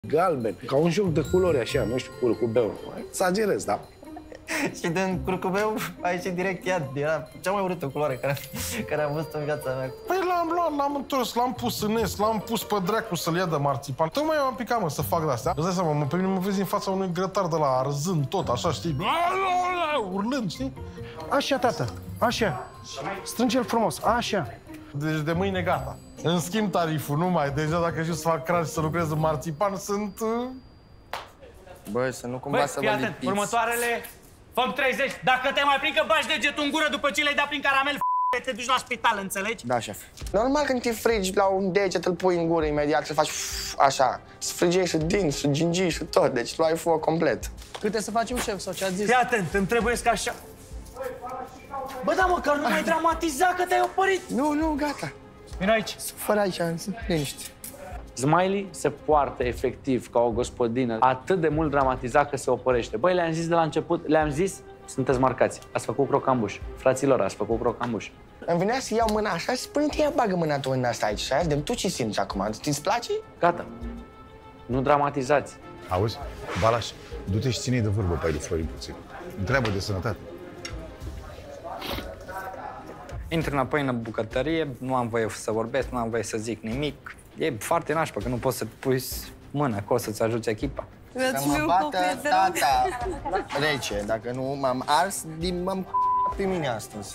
galben, ca un joc de culori așa, nu știu, curcubeu. Exagerez, da? Și din curcubeu a ieșit direct iad. Era cea mai urâtă culoare care am văzut în viața mea. Păi l-am luat, l-am întors, l-am pus în est, l-am pus pe dracu să-l ia de marțipan. Tocmai m-am picat, mă, să fac de-astea. Îți dai seama, pe mine mă vezi în fața unui grătar de la arzând tot, așa, știi? Urlând, știi? Așa, tată, așa. Strânge-l frumos, așa. Deci de mâine gata. În schimb tariful, nu mai. Deja dacă știu să fac crash să lucrez în marțipan, sunt... Bă, să nu cumva Băi, să fii vă atent, lipiți. următoarele, fă 30. Dacă te mai prind că bagi degetul în gură după ce le-ai dat prin caramel, te duci la spital, înțelegi? Da, șef. Normal când te frigi la un deget, îl pui în gură imediat, să faci așa. Să frigei și dinți, și gingii și tot, deci luai foc complet. Câte să facem, șef, sau ce ați zis? Fii atent, îmi trebuie să așa. Bă, da, măcar nu mai dramatiza că te-ai opărit. Nu, gata. Vino aici. Fără aici, liniște. Smiley se poartă efectiv ca o gospodină, atât de mult dramatizat că se opărește. Băi, le-am zis de la început, le-am zis, sunteți marcați, ați făcut crocambuș. Fraților, ați făcut crocambuș. Îmi venea să iau mâna așa și spune-te, ia bagă mâna tu în asta aici și aia, de tu ce simți acum? Ți-ți place? Gata. Nu dramatizați. Auzi? Balaș, du-te și ține-i de vorbă pe aia lui Florin puțin. Întreabă de sănătate. Intru înapoi în bucătărie, nu am voie să vorbesc, nu am voie să zic nimic. E foarte nașpa, că nu poți să pui mâna acolo să-ți ajuți echipa. Să mă bată tata rece, dacă nu m-am ars, m-am pe mine astăzi.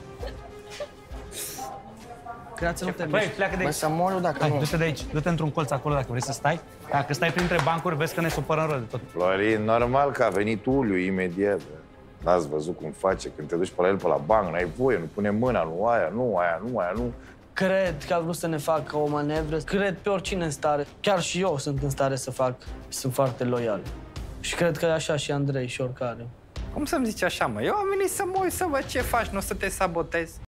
Creați-l Băi, pleacă de Bă, aici. să mor eu dacă Hai, nu. du-te de aici, du-te într-un colț acolo dacă vrei să stai. Dacă stai printre bancuri, vezi că ne supărăm rău de tot. Florin, normal că a venit Uliu imediat. N-ați văzut cum face când te duci pe la el pe la bancă, n-ai voie, nu pune mâna, nu. Cred că a vrut să ne facă o manevră. Cred pe oricine în stare. Chiar și eu sunt în stare să fac. Sunt foarte loial. Și cred că e așa și Andrei și oricare. Cum să-mi zici așa, mă? Eu am venit să mă uit să văd ce faci, nu să te sabotez.